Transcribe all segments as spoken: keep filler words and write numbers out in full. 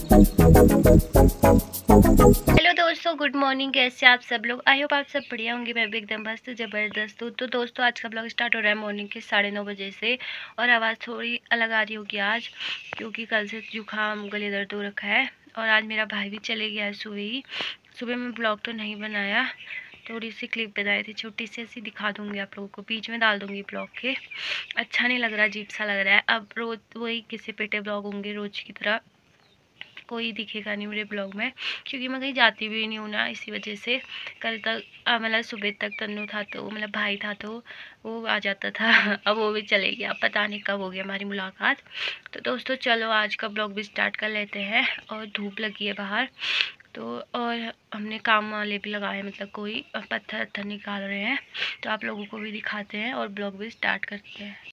Hello दोस्तों, good morning. कैसे आप सब लोग? आई होप आप सब बढ़िया होंगे। मैं भी एकदम मस्त ज़बरदस्त हूँ। तो दोस्तों, आज का ब्लॉग स्टार्ट हो रहा है मॉर्निंग के साढ़े नौ बजे से। और आवाज़ थोड़ी अलग आ रही होगी आज, क्योंकि कल से जुकाम गले दर्द हो रखा है। और आज मेरा भाई भी चले गया है सुबह ही। सुबह में ब्लॉग तो नहीं बनाया, थोड़ी सी क्लिप बनाई थी, छोटी सी ऐसी दिखा दूँगी आप लोगों को, बीच में डाल दूँगी ब्लॉग के। अच्छा नहीं लग रहा, अजीब सा लग रहा है। अब रोज़ वही किसी पेटे ब्लॉग होंगे रोज़ की तरह, कोई दिखेगा नहीं मेरे ब्लॉग में, क्योंकि मैं कहीं जाती भी नहीं हूँ ना, इसी वजह से। कल तक मतलब सुबह तक तन्नू था तो मतलब भाई था तो वो आ जाता था अब वो भी चले गया, पता नहीं कब हो गया हमारी मुलाकात। तो दोस्तों चलो आज का ब्लॉग भी स्टार्ट कर लेते हैं। और धूप लगी है बाहर तो, और हमने काम वाले भी लगाए, मतलब कोई पत्थर वत्थर निकाल रहे हैं। तो आप लोगों को भी दिखाते हैं और ब्लॉग भी स्टार्ट करते हैं।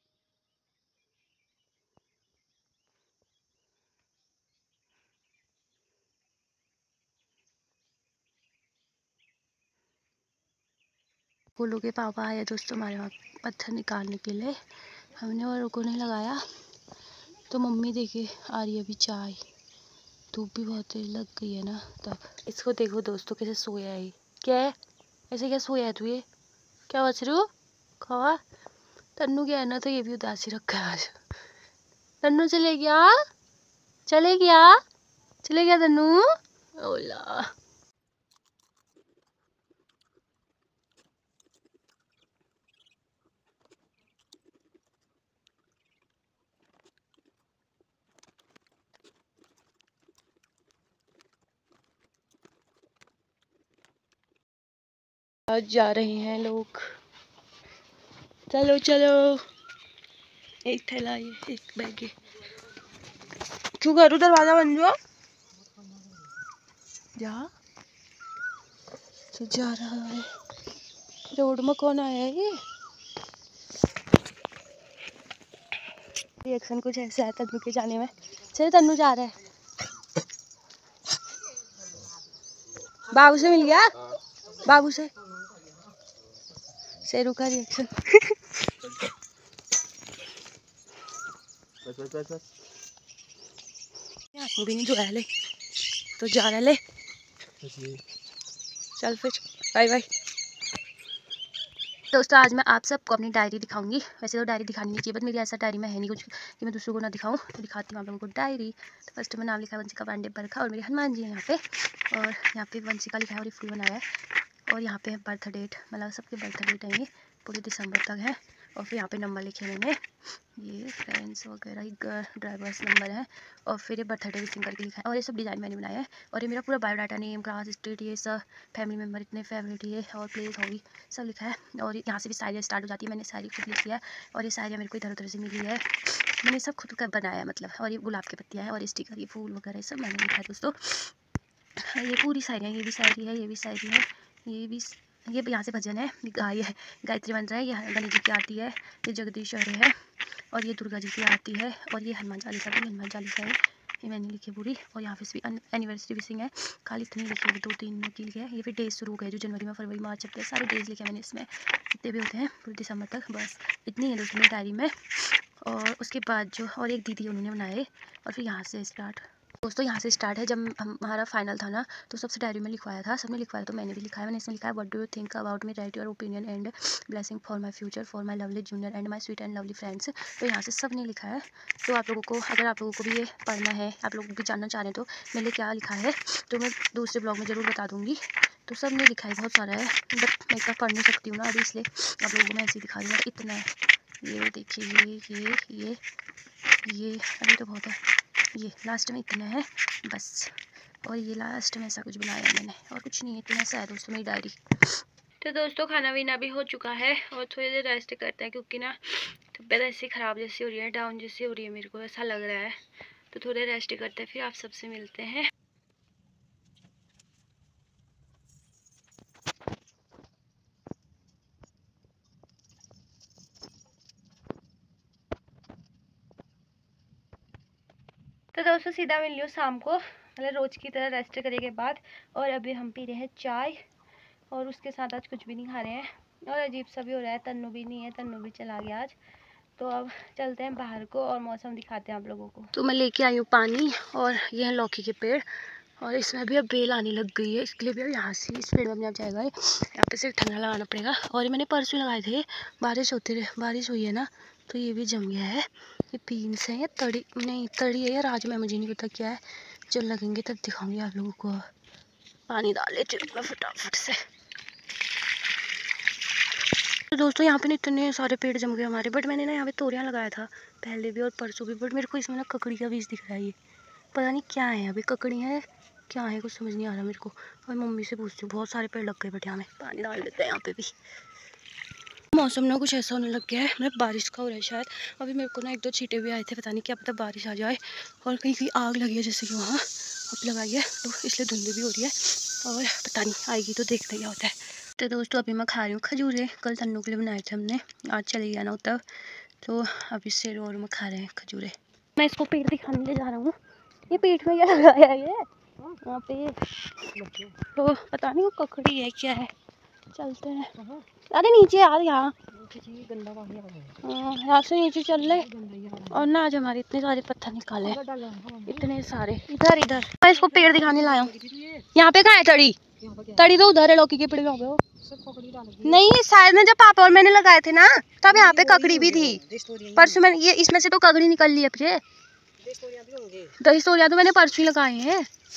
गोलू के पापा आए दोस्तों हमारे वहाँ पत्थर निकालने के लिए, हमने और को नहीं लगाया। तो मम्मी देखे आ रही है अभी चाय, धूप भी बहुत तेज लग गई है ना तब। इसको देखो दोस्तों कैसे सोया है। क्या है ऐसे, क्या सोया है तू? ये क्या बच रही हो? खावा तन्नू क्या है ना, तो ये भी उदासी रखा है आज। तन्नू चले गया, चले गया, चले गया तन्नू। ओला आज जा रहे हैं लोग। चलो चलो, एक थैला ये, एक बैग। क्यों करूँ, दरवाजा बंद जो जा तो जा रहा है। रोड में कौन आया है? ये रिएक्शन कुछ ऐसा है तन्नू के जाने में। चल तन्नू जा रहा है, बाबू से मिल गया, बाबू से शेरू का रिएक्शन वो भी नहीं जो है ले, तो जा रहा है ले। चल फिर बाय बाय। दोस्तों आज मैं आप सबको अपनी डायरी दिखाऊंगी। वैसे तो डायरी दिखानी नहीं चाहिए, बट मेरी ऐसा डायरी में है नहीं कुछ कि मैं दूसरों को ना दिखाऊं, तो दिखाती हूँ आप लोगों को डायरी। तो फर्स्ट में नाम लिखा है वंशिका पांडे बरखा, और मेरे हनुमान जी है यहाँ पे। और यहाँ पे वंशिका लिखा है और ये फूल बनाया है। और यहाँ पे बर्थ डेट, मतलब सबके बर्थ डेट है ये, पूरे दिसंबर तक है। और फिर यहाँ पे नंबर लिखे मैंने, ये फ्रेंड्स वगैरह ड्राइवर्स नंबर है। और फिर ये बर्थडे विशिंग करके लिखा है, और ये सब डिज़ाइन मैंने बनाया है। और ये मेरा पूरा बायोडाटा, नेम, क्लास, स्टेट, ये सब फैमिली मेम्बर, इतने फेवरेट ये, और प्लेस, हॉबी सब लिखा है। और यहाँ से भी शायरी स्टार्ट हो जाती है, मैंने शायरी खुद लिखी है। और ये शायरी मेरे को इधर उधर से मिली है, मैंने सब खुद का बनाया है मतलब। और ये गुलाब की पत्तियाँ हैं, और स्टिकर, ये फूल वगैरह सब मैंने लिखा है दोस्तों। ये पूरी शायरी है, ये भी शायरी है, ये भी शायरी है, ये भी, ये यहाँ से भजन है, गाय है, गायत्री मंत्र है, ये गणेश जी की आरती है, ये जगदीश्वर है, और ये दुर्गा जी की आरती है, और ये हनुमान चालीसा भी, हनुमान चालीसा है, ये मैंने लिखी पूरी। और यहाँ पे भी एनिवर्सरी विशिंग है, खाली इतनी लिखी है, दो तीन की लिखी है। ये फिर डेज शुरू हो गए जो जनवरी में, फरवरी, मार्च, अप्रैल, सारे डेज लिखे मैंने इसमें, जितने भी होते हैं पूरे दिसंबर तक। बस इतनी है दोस्तों मेरी डायरी में। और उसके बाद जो और एक दीदी उन्होंने बनाए, और फिर यहाँ से स्टार्ट दोस्तों, यहाँ से स्टार्ट है। जब हमारा फाइनल था ना, तो सबसे डायरी में लिखवाया था, सबने लिखवाया, तो मैंने भी लिखा है। मैंने इसमें लिखा है, what do you think about me, write your opinion and blessing for my future, for my lovely junior and my sweet and lovely friends. तो यहाँ से सब ने लिखा है। तो आप लोगों को, अगर आप लोगों को भी ये पढ़ना है, आप लोग भी जानना चाह रहे हैं तो मेरे लिए क्या लिखा है, तो मैं दूसरे ब्लॉग में ज़रूर बता दूँगी। तो सब ने लिखा है, बहुत सारा है, बट मैं इतना पढ़ नहीं सकती हूँ ना अभी, इसलिए आप लोगों को मैं ऐसे ही दिखा दूँगा। इतना है, ये देखिए, ये ये ये ये अभी तो बहुत है, ये लास्ट में इतना है बस। और ये लास्ट में ऐसा कुछ बनाया है मैंने, और कुछ नहीं है, इतना सा है दोस्तों मेरी डायरी। तो दोस्तों खाना पीना भी हो चुका है, और थोड़ी देर रेस्ट करते हैं, क्योंकि ना तबीयत ऐसी ख़राब जैसी हो रही है, डाउन जैसी हो रही है, मेरे को ऐसा लग रहा है। तो थोड़ी रेस्ट करते हैं, फिर आप सबसे मिलते हैं। तो दोस्तों सीधा मिल लियो शाम को, मतलब रोज़ की तरह रेस्ट करने के बाद। और अभी हम पी रहे हैं चाय, और उसके साथ आज कुछ भी नहीं खा रहे हैं। और अजीब सा भी हो रहा है, तन्नू भी नहीं है, तन्नू भी चला गया आज। तो अब चलते हैं बाहर को और मौसम दिखाते हैं आप लोगों को। तो मैं लेके आई हूँ पानी और ये है लौकी के पेड़ और इसमें भी अब बेल आने लग गई है, इसके लिए भी अब यहाँ से इस पेड़ में अपने आप जाएगा, यहाँ पे सिर्फ ठंडा लगाना पड़ेगा। और ये मैंने परसों लगाए थे, बारिश होती रहे बारिश हुई है ना तो ये भी जम गया है। ये बीन्स है या तड़ी, नहीं तड़ी है या राजमा, मुझे नहीं पता क्या है। जब लगेंगे तब दिखाऊंगी आप लोगों को। पानी डाल लेती हूँ मैं फटाफट से। तो दोस्तों यहाँ पे ना इतने सारे पेड़ जम गए हमारे, बट मैंने ना यहाँ पे तोरियां लगाया था पहले भी और परसों भी, बट मेरे को इसमें ना ककड़ी का बीज दिख रहा है। ये पता नहीं क्या है, अभी ककड़ी है क्या है कुछ समझ नहीं आ रहा मेरे को। और मम्मी से पूछती हूँ, बहुत सारे पेड़ लग गए बट यहाँ में पानी डाल देते हैं यहाँ पे भी। मौसम ना कुछ ऐसा होने लग गया है, मतलब बारिश का हो रहा है शायद। अभी मेरे को ना एक दो छींटे भी आए थे, पता नहीं क्या पता बारिश आ जाए। और कहीं कहीं आग लगी है जैसे कि वहाँ अब लगाई है, तो इसलिए धुंध भी हो रही है और पता नहीं आएगी तो देखते क्या होता है। तो दोस्तों अभी मैं खा रही हूँ खजूरे, कल तन्नू के लिए बनाए थे हमने, आज चले गया ना तब, तो अभी से और में खा रहे हैं खजूरे। मैं इसको पेट दिखाने ले जा रहा हूँ। ये पेट में क्या लगाया है ये यहाँ पे, तो पता नहीं वो ककड़ी है क्या है। चलते हैं, अरे नीचे यार, यहाँ यहाँ से नीचे चल रहे। और ना आज हमारे इतने सारे पत्थर निकाले, इतने सारे इधर इधर। मैं इसको पेड़ दिखाने लाया हूँ। यहाँ पे कहाँ है तड़ी? तड़ी तो उधर है लौकी के पेड़ में। नहीं शायद ना जब पापा और मैंने लगाए थे ना तब यहाँ पे ककड़ी भी थी परसों। मैंने ये इसमें से तो ककड़ी निकल ली है फिर। दही तोरिया तो मैंने परसों ही लगाए हैं।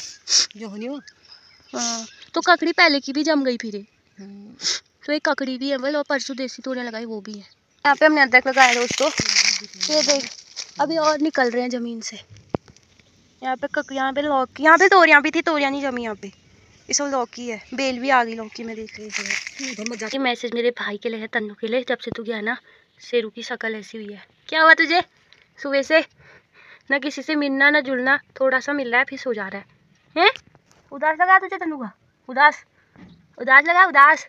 हाँ तो ककड़ी पहले की भी जम गई फिर, तो एक ककड़ी भी है बोल, और परसों देसी तोरियां लगाई वो भी है। यहाँ पे हमने अदरक लगाया दोस्तों, ये देख अभी और निकल रहे हैं जमीन से। यहाँ पे कक यहाँ पे लौकी, यहाँ पे तोरियां भी थी, तोरियां नहीं जमी यहाँ पे, इसमें लौकी है, बेल भी आ गई लौकी में देख रही थी। मैसेज मेरे भाई के लिए है, तन्नू के लिए, जब से तू गया ना शेरू की शक्ल ऐसी हुई है। क्या हुआ तुझे? सुबह से ना किसी से मिलना ना जुलना, थोड़ा सा मिल रहा है फिर सो जा रहा है हैं? उदास लगा तुझे तन्नू का? उदास उदास लगा? उदास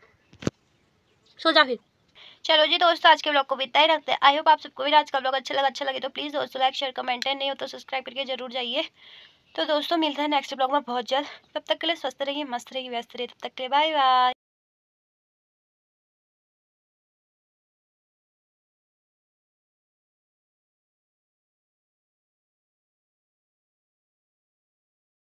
सो जा फिर। चलो जी दोस्तों आज के ब्लॉग को भी इतना ही रखते हैं। आई होप आप सबको भी आज का ब्लॉग अच्छा लगा। अच्छा लगे तो प्लीज़ दोस्तों लाइक शेयर कमेंट, नहीं हो तो सब्सक्राइब करके जरूर जाइए। तो दोस्तों मिलते हैं नेक्स्ट ब्लॉग में बहुत जल्द। तब तक के लिए स्वस्थ रहिए, मस्त रहिए, व्यस्त रहिए। तब तक के लिए बाय बाय।